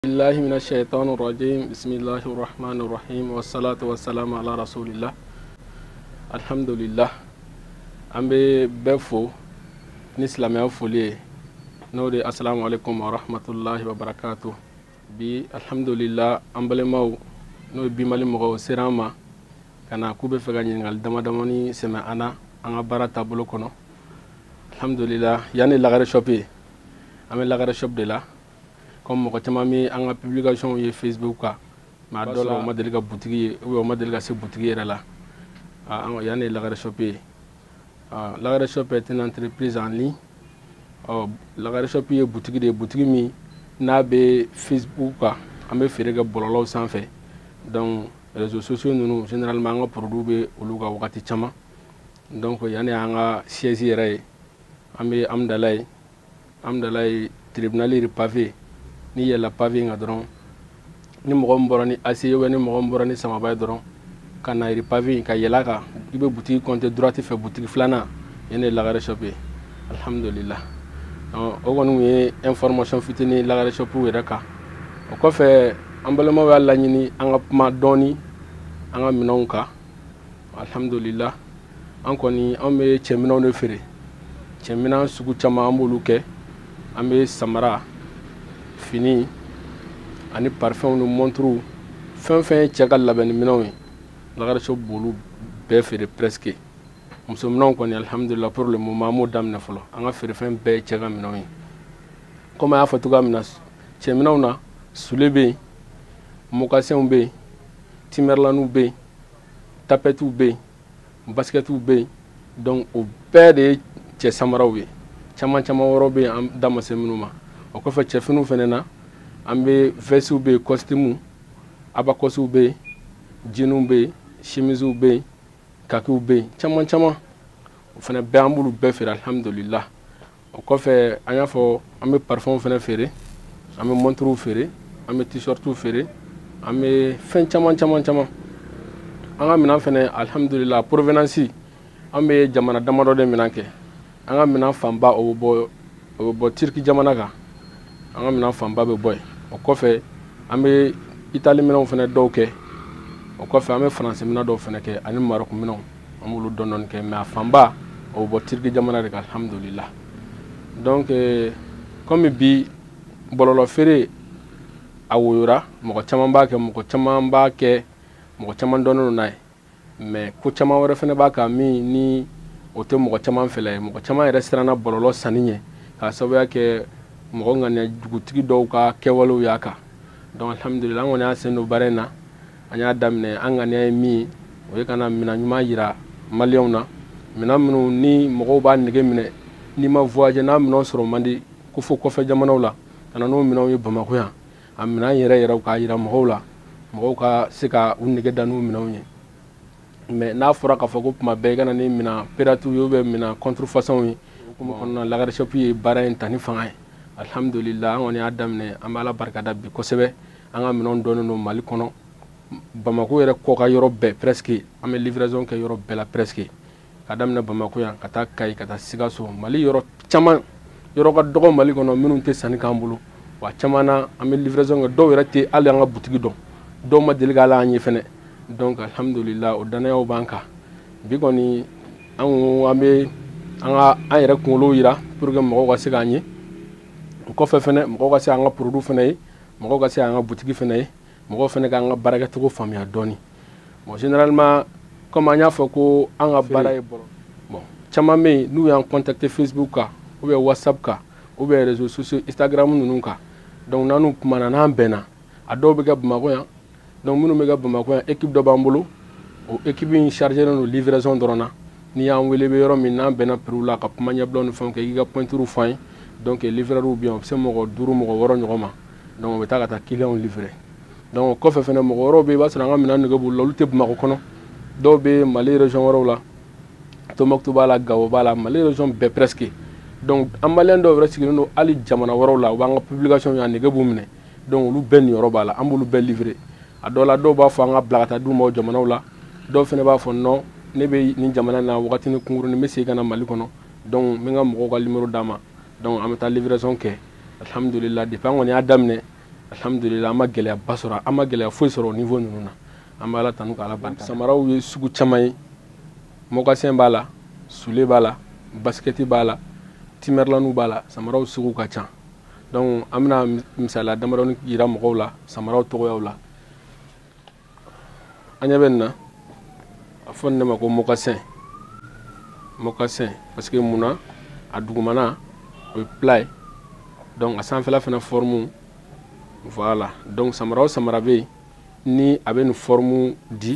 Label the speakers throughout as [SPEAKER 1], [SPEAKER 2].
[SPEAKER 1] الله من الشيطان الرجيم بسم الله الرحمن الرحيم والصلاة والسلام على رسول الله الحمد لله أمبي بفو نسلم يوفولي نودي السلام عليكم ورحمة الله وبركاته بي الحمد لله أمبلي مو نو بمالي مغو سيراما كان كوبي فغاني نغال دمدموني سمع أنا بارا تابلو كنو الحمد لله يعني لغاري شوبي أمي لغاري شوب دي لا comme mɔgɔ caman mi an ka publication ye Facebook ka ma dɔ la o ma deli ka boutique ou o ma deli ka se boutique yɛrɛ la yan ne Lagare Shop ye Lagare Shop est une entreprise en ligne Lagare Shop ye boutique de boutique min n'a bɛ Facebook ka an bɛ feere kɛ bɔlɔlɔw sanfɛ donc réseaux sociaux ninnu généralement an ka produit bɛ olu ka wagati caman donc yan ne an ka siège yɛrɛ ye an bɛ Amdala ye tribunal pavé ni yɛlɛ pavé nga dɔrɔn ni mɔgɔ min bɔra ni ACE ou ni mɔgɔ min bɔra ni samaba ye dɔrɔn ka na pavé ka yɛlɛ kan i bɛ boutique compter droite fɛ boutique filanan yen ne Lagare Shop ye alhamdulillah o kɔni ye information fitinin Lagare Shop yɛrɛ kan o kɔfɛ an balimaw y'a laɲini an ka kuma dɔɔni an ka minɛnw kan alhamdulillah an kɔni an bɛ cɛminɛnw de feere cɛminɛn sugu caman an b'olu kɛ an bɛ samara fini ani parfum ni montre fɛn fɛn cɛ ka labɛnni minɛnw ye Lagare Shop b'olu bɛɛ feere presque muso minɛnw kɔni alhamdulillah pour le moment an m'o daminɛ fɔlɔ an ka feere fɛn bɛɛ ye cɛ ka minɛnw ye comme an y'a fɔ cogoya min na cɛ minɛnw na sule bɛ yen mocassinw bɛ yen timberlands bɛ yen tapettes bɛ yen baskets bɛ yen donc o bɛɛ de ye cɛ samaraw ye caman wɛrɛw bɛ yen an da ma se minnu ma o kɔfɛ cɛfiniw fɛnɛ na an bɛ vestes bɛ yen costumes abakɔsiw bɛ yen jeans bɛ yen chemises bɛ yen kakiw bɛ yen caman o fɛnɛ bɛɛ an b'olu bɛɛ feere alhamdulillah o kɔfɛ an y'a fɔ an bɛ parfum fɛnɛ feere an bɛ montres feere an bɛ t-shirts feere an bɛ fɛn caman an ka minɛn fɛnɛ alhamdulillah provenance an bɛ jamana damadɔ de minɛn kɛ an ka minɛn fanba o bɛ bɔ Turki jamana kan an ka minɛn fanba bɛ bɔ yen o kɔfɛ an bɛ Italie minɛnw fɛnɛ dɔw kɛ o kɔfɛ an bɛ Faransi minɛn dɔw fɛnɛ kɛ ani Maroc minɛnw an b'olu dɔɔni kɛ mais a fanba o bɛ bɔ Turki jamana de kan alhamdulillah donc comme bi bɔlɔlɔ feere a woyora mɔgɔ caman b'a kɛ mɔgɔ caman dɔnnen don n'a ye mais ko caman wɛrɛ fɛnɛ b'a kan min ni o tɛ mɔgɔ caman fɛla ye mɔgɔ caman yɛrɛ siranna bɔlɔlɔ sanni ɲɛ k'a sababuya kɛ mɔgɔ ŋaniya dugutigi dɔw ka kɛwalew y'a kan donc alhamdulillah an kɔni y'a sen don baara in na an y'a daminɛ an ŋaniya ye min ye o ye ka na minɛn ɲuman yira maliyɛnw na minɛn minnu ni mɔgɔw b'a nege minɛ n'i ma voyager n'a minɛn sɔrɔ man di ko fo kɔfɛ jamanaw la ka na n'o minɛnw ye Bamakɔ yan a minɛn yɛrɛ k'a yira mɔgɔw la mɔgɔw ka se ka u nege da n'u minɛnw ye mais n'a fɔra k'a fɔ ko tuma bɛɛ i ka na ni minɛn pirate ye ou bien minɛn contrefaçon ye kuma kɔnɔna Lagare Shop ye baara in ta ni fanga ye alhamdulillah an kɔni y'a daminɛ an bɛ Ala barikada bi kosɛbɛ an ka minɛnw dɔnnen don Mali kɔnɔ Bamako yɛrɛ kɔ ka yɔrɔ bɛɛ presque an bɛ livraison kɛ yɔrɔ bɛɛ la presque ka daminɛ Bamako yan ka taa Kayi ka taa Sikaso Mali yɔrɔ caman yɔrɔ ka dɔgɔ Mali kɔnɔ minnu tɛ sanni k'an bolo wa caman na an bɛ livraison kɛ dɔw yɛrɛ tɛ hali an ka boutique dɔn dɔw ma deli k'ala an ye fɛnɛ donc alhamdulillah o danayaw b'an kan bi kɔni an bɛ an yɛrɛ kunkolo yira pour que mɔgɔw ka se k'an ye o kɔfɛ fɛnɛ mɔgɔw ka se an ka produit fɛnɛ ye mɔgɔw ka se an ka boutique fɛnɛ ye mɔgɔw fɛnɛ k'an ka baarakɛcogo faamuya dɔɔni bon généralement comme an y'a fɔ ko an ka baara ye bon caman bɛ yen n'u y'an contacter Facebook kan ou bien WhatsApp kan ou bien réseaux sociaux Instagram ninnu kan donc n'an kumana n'an bɛnna a dɔw bɛ kɛ Bamakɔ yan donc minnu bɛ kɛ Bamakɔ yan équipe dɔ b'an bolo o équipe in chargé don livraison dɔrɔn na n'i y'an wele bɛ yɔrɔ min n'an bɛnna prix la ka kuma ɲɛbilaw ni fɛnw kɛ i ka pointure fɔ an ye donc livreur bɛ yen o bɛ se mɔgɔ 5 mɔgɔ 6 ɲɔgɔn ma donc o bɛ taa ka taa client livrer donc o kɔfɛ fɛnɛ mɔgɔ wɛrɛw bɛ yen i b'a sɔrɔ an ka minɛn nege b'olu la olu tɛ Bamakɔ kɔnɔ dɔw bɛ Mali région wɛrɛw la Tombouctou b'a la Gao b'a la Mali région bɛɛ presque donc an maliyɛn dɔw yɛrɛ sigilen don hali jamana wɛrɛw la u b'an ka publication ye a nege b'u minɛ donc olu bɛɛ niyɔrɔ b'a la an b'olu bɛɛ livrer a dɔw la dɔw b'a fɔ an ka bila ka taa d'u ma o jamanaw la dɔw fɛnɛ b'a fɔ non ne bɛ nin jamana na wagati ni kunkurunin n bɛ segin ka na Mali kɔnɔ donc n bɛ n ka mɔgɔw ka numéro d'a ma donc an bɛ taa livraison kɛ alhamdulillah depuis an kɔni y'a daminɛ alhamdulillah an ma gɛlɛyaba sɔrɔ an ma gɛlɛya foyi sɔrɔ au niveau ninnu na an bɛ Ala tanu k'Ala barika samaraw ye sugu caman ye mocassin b'a la sule b'a la basket b'a la Timberland b'a la samaraw sugu ka ca donc an bɛna misaliya damadɔni yira mɔgɔw la samaraw tɔgɔyaw la an ɲɛ bɛ nin na a fɔ nin de ma ko mocassin parce que munna a dugumana o ye plat ye donc a sanfɛla fana forme voilà donc samara o samara bɛ yen ni a bɛ nin forme di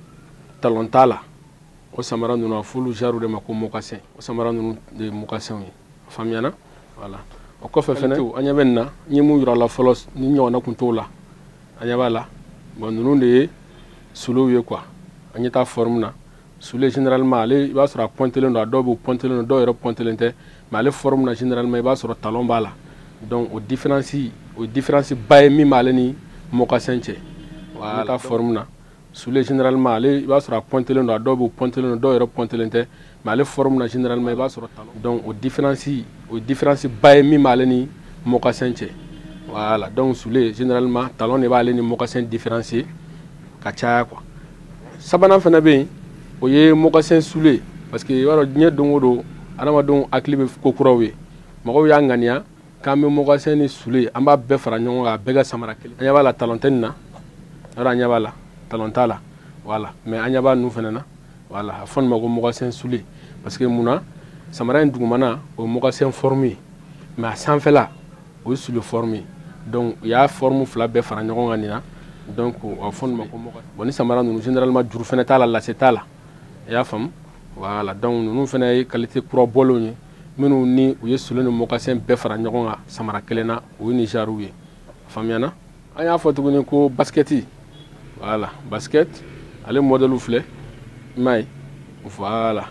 [SPEAKER 1] talon t'a la o samara ninnu a f'olu genre de ma ko mocassin o samara ninnu de ye mocassin ye faamuyana voilà o kɔfɛ fana an ɲɛ bɛ nin na n ye mun yira la fɔlɔ ni ɲɔgɔnna kun t'o la an ɲɛ b'a la bon ninnu de ye sulew ye quoi an ɲɛ taa forme na sule généralement ale i b'a sɔrɔ a pointelen don a dɔw bɛ pointelen don dɔw yɛrɛ pointelen tɛ mais ale forme na généralement i b'a sɔrɔ talon b'a la donc o différence ba ye min b'ale ni mocassin cɛ voilà ta forme na sule généralement ale i b'a sɔrɔ a pointelen don a dɔw bɛ pointelen don dɔw yɛrɛ pointelen tɛ mais ale forme na généralement i b'a sɔrɔ talon donc o différence ba ye min b'ale ni mocassin cɛ voilà donc sule généralement talon de b'ale ni mocassin différencier ka caya quoi sabanan fana bɛ yen o ye mocassin sule parce que i b'a dɔn diɲɛ don o don adamadenw hakili bɛ ko kuraw ye mɔgɔw y'a ŋaniya k'an bɛ mocassin ni sule an b'a bɛɛ fara ɲɔgɔn kan a bɛɛ ka samara kelen an ɲɛ b'a la talon tɛ nin na yɔrɔ an ɲɛ b'a la talon t'a la voilà mais an ɲɛ b'a ninnu fana na voilà a fɔ nin ma ko mocassin sule parce que munna samara in dugumana o ye mocassin forme ye mais a sanfɛla o ye sule forme ye donc u y'a forme fila bɛɛ fara ɲɔgɔn kan nin na donc a fɔ nin ma ko mocassin bon ni samara ninnu généralement juru fana t'a la lase t'a la i y'a faamu voilà donc ninnu fana ye qualité kura bɔlenw ye minnu ni u ye sule ni mocassin bɛɛ fara ɲɔgɔn kan samara kelen na o ye nin genre ye faamuyana an y'a fɔ tuguni ko basket voilà basket ale modèle filɛ i m'a ye voilà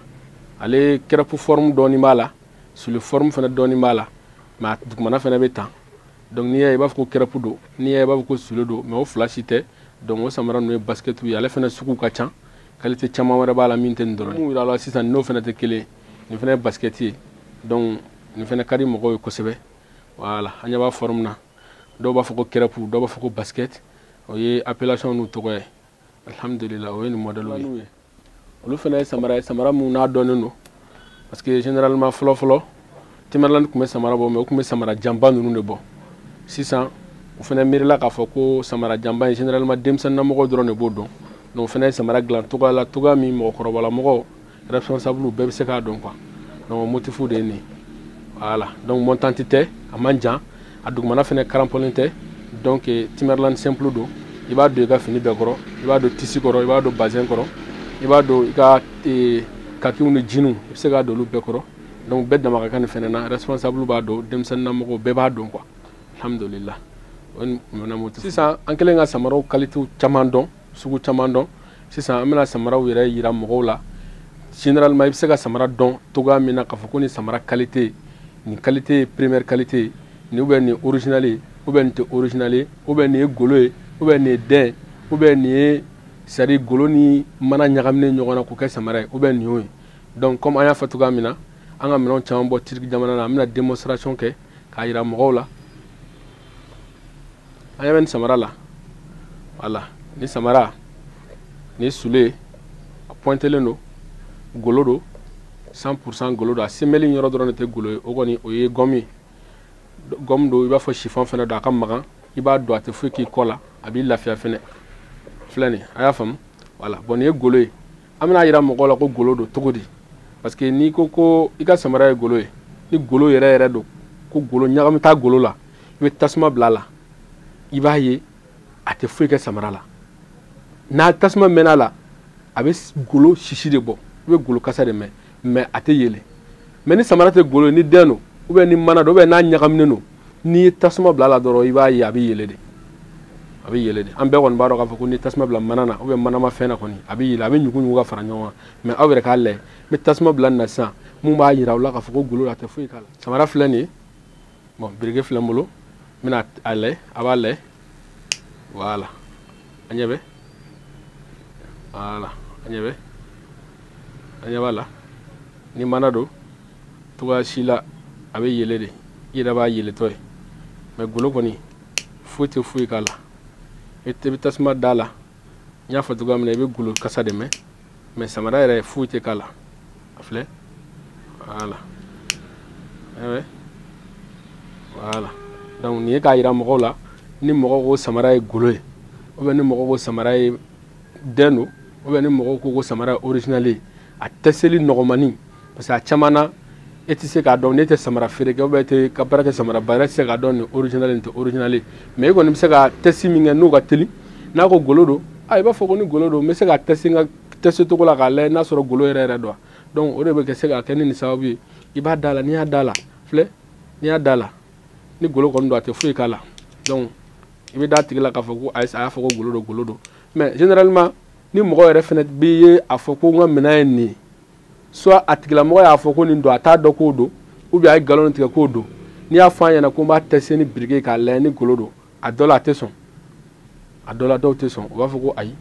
[SPEAKER 1] ale kɛrɛpu forme dɔɔni b'a la sule forme fana dɔɔni b'a la mais a dugumana fana bɛ tan donc n'i y'a ye i b'a fɔ ko kɛrɛpu don n'i y'a ye i b'a fɔ ko sule don mais o fila si tɛ donc o samara ninnu ye basket ye ale fana sugu ka ca qualité caman wɛrɛ b'a la min tɛ nin dɔrɔn ye mun yira la sisan n'o fana tɛ kelen ye nin fana ye basket ye donc nin fana ka di mɔgɔw ye kosɛbɛ voilà an ɲɛ b'a forme na dɔw b'a fɔ ko kɛrɛpu dɔw b'a fɔ ko basket o ye appellation n'u tɔgɔ ye alhamdulillah o ye nin modèle ye olu fana ye samara mun n'a dɔnnen don parce que généralement fɔlɔ Timberland tun bɛ samara bɔ mais u tun bɛ samara janba ninnu de bɔ sisan u fana miirila k'a fɔ ko samara janba in généralement denmisɛnninlamɔgɔw dɔrɔn de b'o dɔn donc o fana ye samara dilan togoya la togoya min mɔgɔkɔrɔbalamɔgɔw responsable bɛɛ bɛ se k'a dɔn quoi donc o motif de ye nin voilà donc montante tɛ a man jan a dugumana fana karanpɔlen tɛ donc Timberland simple don i b'a don i ka fini bɛɛ kɔrɔ i b'a don tisi kɔrɔ i b'a don bazin kɔrɔ i b'a don i ka kakiw ni jiniw i bɛ se k'a don olu bɛɛ kɔrɔ donc bɛɛ dama ka kan nin fana na responsable b'a dɔn denmisɛnninlamɔgɔw bɛɛ b'a dɔn quoi alhamdulillah o ye motif sisan an kɛlen ka samaraw qualité caman dɔn sugu caman dɔn sisan an bɛna samaraw yɛrɛ yira mɔgɔw la généralement i bɛ se ka samara dɔn togoya min na k'a fɔ ko nin samara qualité nin qualité ye première qualité nin ou bien nin original ye ou bien nin tɛ original ye ou bien nin ye golo ye ou bien nin ye den ou bien nin ye c'est à dire golo ni mana ɲagaminen ɲɔgɔn na k'o kɛ samara ye ou bien nin y'o ye donc comme an y'a fɔ togoya min na an ka minɛnw caman bɔ Turki jamana na an bɛna démonstration kɛ k'a yira mɔgɔw la an ɲɛ bɛ nin samara la voilà ni samara ni sule a pointelen don golo don 100% golo don a semɛli yɔrɔ dɔrɔn de tɛ golo ye o kɔni o ye gomme ye gomme don i b'a fɔ chiffon fana don a ka magan i b'a don a tɛ foyi k'i kɔ la a b'i lafiya fɛnɛ filɛ nin a y'a faamu voilà bon nin ye golo ye an bɛna yira mɔgɔw la ko golo don cogo di parce que n'i ko ko i ka samara ye golo ye ni golo yɛrɛ don ko golo ɲagami t'a golo la i bɛ tasuma bila a la i b'a ye a tɛ foyi kɛ samara la n'a tasuma mɛnna a la a bɛ golo sisi de bɔ i bɛ golo kasa de mɛn mais a tɛ yɛlɛ mais ni samara tɛ golo ye ni den don ou bien ni mana don ou bien n'a ɲagaminen don n'i ye tasuma bila a la dɔrɔn i b'a ye a bɛ yɛlɛ de a bɛ yɛlɛ de an bɛɛ kɔni b'a dɔn k'a fɔ ko ni tasuma bila mana na ou bien manama fɛn na kɔni a bɛ yɛlɛ a bɛ ɲugu ka fara ɲɔgɔn kan mais aw yɛrɛ k'a lajɛ n bɛ tasuma bila nin na sisan mun b'a yira aw la k'a fɔ ko golo a tɛ foyi k'a la samara filɛ nin ye bon birike filɛ n bolo n bɛna a lajɛ a b'a lajɛ voilà a ɲɛ bɛ voilà a ɲɛ bɛ a ɲɛ b'a la ni mana don togoya si la a bɛ yɛlɛ de i yɛrɛ b'a yɛlɛtɔ ye mais golo kɔni foyi tɛ foyi k'a la i bɛ tasuma da la n y'a fɔ cogoya min na i bɛ golo kasa de mɛn mais samara yɛrɛ foyi tɛ k'a la a filɛ voilà voilà donc nin ye k'a yira mɔgɔw la ni mɔgɔw ko samara ye golo ye ou bien ni mɔgɔw ko samara ye den don ou bien ni mɔgɔw ko samara ye original ye a tɛ seli nɔgɔmani parce que a caman na e tɛ se k'a dɔn n'e tɛ samara feere kɛ ou bien e tɛ ka baara kɛ samara baara tɛ se k'a dɔn nin original nin tɛ original ye mais e kɔni bɛ se ka test min kɛ n'o ka teli n'a ko golo don i b'a fɔ ko ni golo don n bɛ se ka test n ka test cogo la k'a lajɛ n'a sɔrɔ golo yɛrɛ yɛrɛ don donc o de bɛ se ka kɛ ni nin sababu ye i b'a da la n'i y'a da la filɛ n'i y'a da la ni golo kɔni don a tɛ foyi k'a la donc i bɛ da tigi la k'a fɔ ko a y'a fɔ ko golo don mais généralement ni mɔgɔ yɛrɛ fana b'i ye a fɔ ko n ka minɛn ye nin ye soit a tigilamɔgɔ y'a fɔ ko nin don a t'a dɔn k'o don ou bien a ye nkalon tigɛ k'o don n'i y'a fɔ an ɲɛna ko n b'a tester ni biriki k'a lajɛ ni golo don a dɔ la a tɛ sɔn a dɔ la dɔw tɛ sɔn u b'a fɔ ko ayi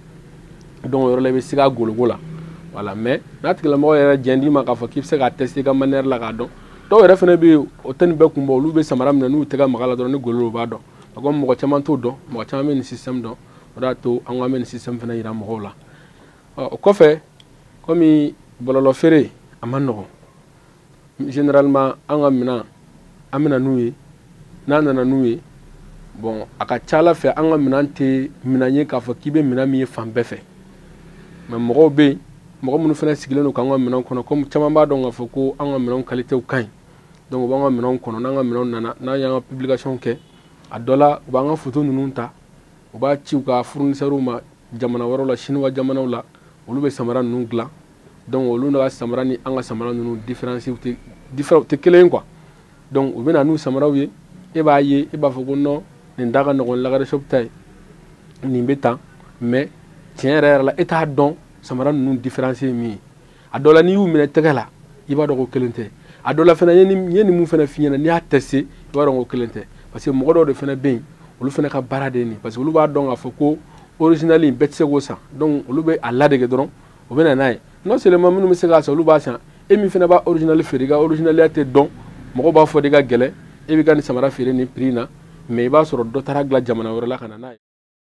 [SPEAKER 1] donc o yɔrɔ la i bɛ se ka goloko la voilà mais n'a tigilamɔgɔ yɛrɛ jɛn d'i ma k'a fɔ k'i bɛ se k'a tester i ka manière la k'a dɔn dɔw yɛrɛ fana bɛ yen o tɛ nin bɛɛ kun bɔ olu bɛ samara minɛ n'u tɛgɛ maga la dɔrɔn ni golo don u b'a dɔn comme mɔgɔ caman t'o dɔn mɔgɔ caman bɛ nin système dɔn o de y'a to an k'an bɛ nin système fana yira mɔgɔw la o kɔfɛ komi bɔlɔlɔ feere a ma nɔgɔn généralement an ka minɛn an bɛ na n'u ye n'an nana n'u ye bon a ka ca ala fɛ an ka minɛn tɛ minɛn ye k'a fɔ k'i bɛ minɛn min ye fan bɛɛ fɛ mais mɔgɔw bɛ yen mɔgɔ minnu fana sigilen don k'an ka minɛn kɔnɔ comme caman b'a dɔn k'a fɔ ko an ka minɛn qualité ka ɲi donc u b'an ka minɛnw kɔnɔ n'an ka minɛnw nana n'an y'an ka publication kɛ a dɔ la u b'an ka photo ninnu ta u b'a ci u ka fournisseurs ma jamana wɛrɛw la chinois jamanaw la olu bɛ samara ninnu dilan donc olu ka samara ni an ka samara ninnu différence u tɛ kelen ye quoi donc u bɛ na n'u samaraw ye e b'a ye e b'a fɔ ko non nin da ka nɔgɔn lagare shop ta ye nin bɛ tan mais tiɲɛ yɛrɛ la e t'a dɔn samara ninnu différence ye min ye a dɔ la n'i y'u minɛ tɛgɛ la i b'a dɔn ko kelen tɛ a dɔ la fana n ye nin mun fana f'i ɲɛna n'i y'a testé i b'a dɔn ko kelen tɛ parce que mɔgɔ dɔw de fana bɛ yen olu fana ka baara de ye nin parce que olu b'a dɔn k'a fɔ ko original in bɛɛ tɛ se k'o san donc olu bɛ a ladege dɔrɔn u bɛ na n'a ye non seulement minnu bɛ se k'a san olu b'a san e min fana b'a original feere i ka originaliya tɛ dɔn mɔgɔw b'a fɔ de ka gɛlɛn e bɛ ka nin samara feere nin prix na mais i b'a sɔrɔ dɔ taara dilan jamana wɛrɛ la ka na n'a ye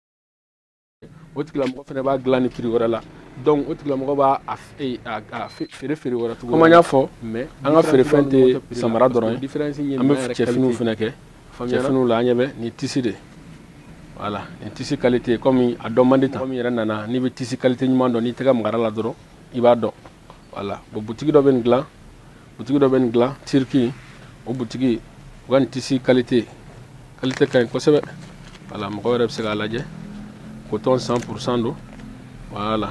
[SPEAKER 1] o tigilamɔgɔ fana b'a dilan ni prix wɛrɛ la donc o tigilamɔgɔ b'a feere wɛrɛ tugun comme an y'a fɔ mais an ka feerefɛn tɛ samara dɔrɔn ye an bɛ cɛfiniw fana kɛ cɛfiniw la an ɲɛ bɛ nin tisi de voilà nin tisi qualité comme a dɔn man di tan comme yɛrɛ nana n'i bɛ tisi qualité ɲuman dɔn n'i tɛgɛ magara la dɔrɔn i b'a dɔn voilà bon butigi dɔ bɛ nin dilan Turki o butigi u ka nin tisi qualité ka ɲi kosɛbɛ voilà mɔgɔ yɛrɛ bɛ se k'a lajɛ coton 100% don voilà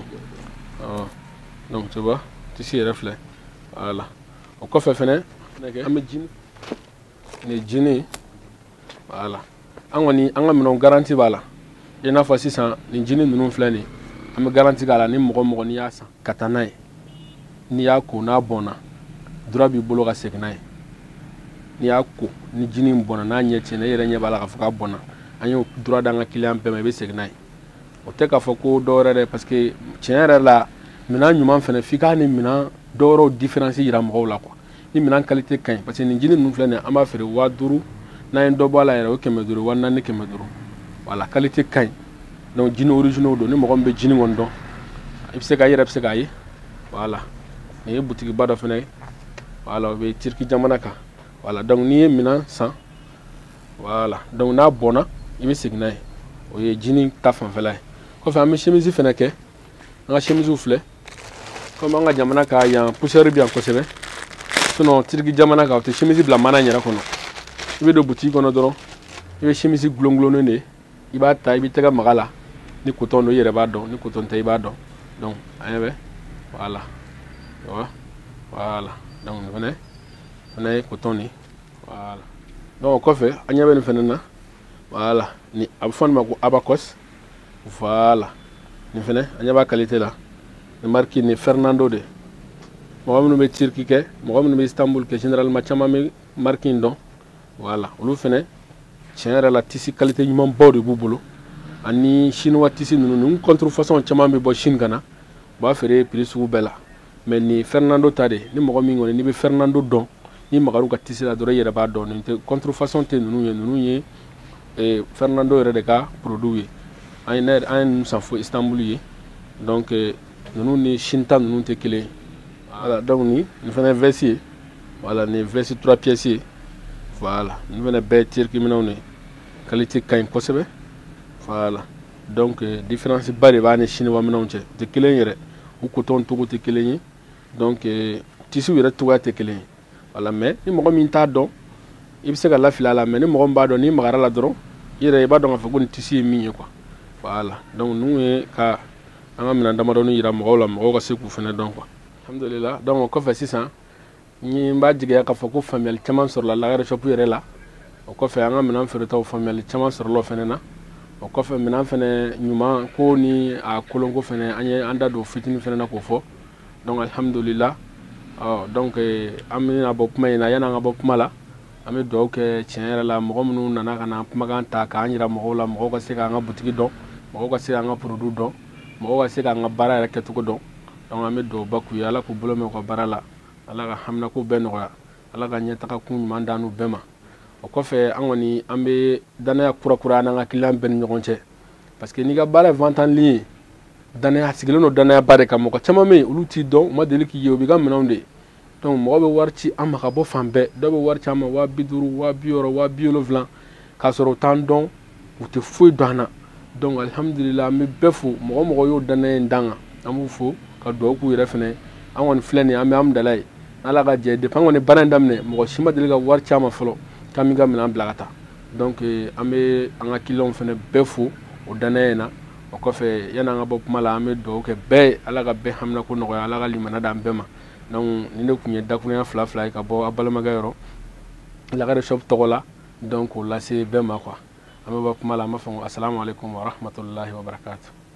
[SPEAKER 1] donc tu vois tisi yɛrɛ filɛ voilà o kɔfɛ fɛnɛ an bɛ jini nin jini voilà an kɔni an ka minɛnw garanti b'a la i n'a fɔ sisan nin jini ninnu filɛ nin an bɛ garanti k'a la ni mɔgɔ n'i y'a san ka taa n'a ye n'i y'a ko n'a bɔnna droit b'i bolo ka segin n'a ye n'i y'a ko ni jini in bɔnna n'a ɲɛ tiɲɛna e yɛrɛ ɲɛ b'a la k'a fɔ k'a bɔnna an y'o droit d'an ka client bɛɛ ma i bɛ segin n'a ye o tɛ k'a fɔ ko dɔ wɛrɛ dɛ parce que tiɲɛ yɛrɛ la minɛn ɲuman fɛnɛ f'i k'a ni minɛn dɔ wɛrɛw différence yira mɔgɔw la quoi ni minɛn qualité ka ɲi parce que nin jini ninnu filɛ nin ye an b'a feere 5000 n'an ye dɔ bɔ a la yɛrɛ o 500 4000 500 voilà qualité ka ɲi donc jini originaux don ni mɔgɔ min bɛ jini kɔni dɔn i bɛ se ka i yɛrɛ bɛ se k'a ye voilà nin ye butigiba dɔ fɛnɛ ye voilà o bɛ Turki jamana kan voilà donc n'i ye minɛn san voilà donc n'a bɔnna i bɛ segin n'a ye o ye jini ta fanfɛla ye kɔfɛ an bɛ chemise fɛnɛ kɛ an ka chemisew filɛ comme an ka jamana ka yan poussière bɛ yan kosɛbɛ sinon Turki jamana kan o tɛ chemise bila mana in yɛrɛ kɔnɔ i bɛ don butigi kɔnɔ dɔrɔn i bɛ chemise gulongulonnen de i b'a ta i bɛ tɛgɛ maga la ni coton don i yɛrɛ b'a dɔn ni coton tɛ i b'a dɔn donc an ɲɛ bɛ voilà voilà donc nin fɛnɛ ye coton nin voilà donc o kɔfɛ an ɲɛ bɛ nin fɛnɛ na voilà ni a bɛ fɔ nin ma ko Abacos voilà nin fɛnɛ an ɲɛ b'a qualité la nin marque ni Fernando de mɔgɔ minnu bɛ Turki kɛ mɔgɔ minnu bɛ Istanbul kɛ généralement caman bɛ marque in dɔn voilà olu fɛnɛ tiɲɛ yɛrɛ la tisi qualité ɲuman baw de b'u bolo ani chinois tisi ninnu ni contrefaçon caman bɛ bɔ Chine ka na u b'a feere prix sugu bɛɛ la mais ni Fernando ta de ni mɔgɔ min kɔni n'i bɛ Fernando dɔn ni magar'u ka tisi la dɔrɔn i yɛrɛ b'a dɔn nin tɛ contrefaçon tɛ ninnu ye Fernando yɛrɛ de ka produit ye an ye ninnu san fo Istanbul ye donc ninnu ni Chine ta ninnu tɛ kelen ye voilà donc nin fana ye veste ye voilà nin veste 3 pièces ye voilà nin fana bɛɛ ye teriki minɛnw de ye qualité ka ɲi kosɛbɛ voilà donc différence ba de b'a ni chinois minɛnw cɛ u tɛ kelen yɛrɛ u coton togo tɛ kelen ye donc tissu yɛrɛ cogoya tɛ kelen ye voilà mais ni mɔgɔ min t'a dɔn i bɛ se ka lafili a la mais ni mɔgɔ min b'a dɔn n'i magara la dɔrɔn i yɛrɛ i b'a dɔn k'a fɔ ko nin tissu ye min ye quoi voilà donc ninnu ye ka an ka minɛn damadɔni yira mɔgɔw la mɔgɔw ka se k'u fana dɔn quoi alhamdulillah donc o kɔfɛ sisan n b'a jigiya k'a fɔ ko faamuyali caman sɔrɔla Lagare shop yɛrɛ la o kɔfɛ an ka minɛn feeretaw faamuyali caman sɔrɔla o fana na o kɔfɛ minɛn fana ɲuman ko ni a kolonko fana an ye an da don fitinin fana na k'o fɔ donc alhamdulillah donc an bɛna bɔ kuma in na yanni an ka bɔ kuma la an bɛ dugawu kɛ tiɲɛ yɛrɛ la mɔgɔ minnu nana ka na kumakan ta k'an yira mɔgɔw la mɔgɔw ka se k'an ka butigi dɔn mɔgɔw ka se k'an ka produit dɔn mɔgɔw ka se k'an ka baara yɛrɛ kɛcogo dɔn donc an bɛ dugawu k'u ye ala k'u bolo mɛn u ka baara la ala ka haminako bɛɛ nɔgɔya ala ka ɲɛtaga kun ɲuman d'an n'u bɛɛ ma o kɔfɛ an kɔni an bɛ danaya kura n'an ka client bɛɛ ni ɲɔgɔn cɛ parce que n'i ka baara ye vente en ligne ye danaya sigilen don danaya ba de kan mɔgɔ caman bɛ yen olu t'i dɔn u ma deli k'i ye u b'i ka minɛnw de donc mɔgɔ bɛ wari ci an ma ka bɔ fan bɛɛ dɔw bɛ wari ci an ma 50,000 60,000 70,000 k'a sɔrɔ u t'an dɔn u tɛ foyi dɔn an na donc alhamdulillah an bɛ bɛɛ fo mɔgɔ mɔgɔ y'o danaya in d'an kan an b'u fo ka dugawu k'u yɛrɛ fɛnɛ an kɔni filɛ nin ye an bɛ amudala ye ala ka jɛ depuis an kɔni baara in daminɛ mɔgɔ si ma deli ka wari ci an ma fɔlɔ k'an b'i ka minɛn bila ka taa donc an bɛ an ka clients fɛnɛ bɛɛ fo o danaya in na o kɔfɛ yanni an ka bɔ kuma la an bɛ dugawu kɛ bɛɛ ye ala ka bɛɛ haminako nɔgɔya ala ka limaniya d'an bɛɛ ma donc nin de tun ye dakuruɲa fila ye ka bɔ a balimakɛ yɔrɔ Lagare shop tɔgɔ la donc k'o lase bɛɛ ma quoi an bɛ bɔ kuma la an b'a fɔ ko assalamu alaikum wa rahmatullahi wa barakatuh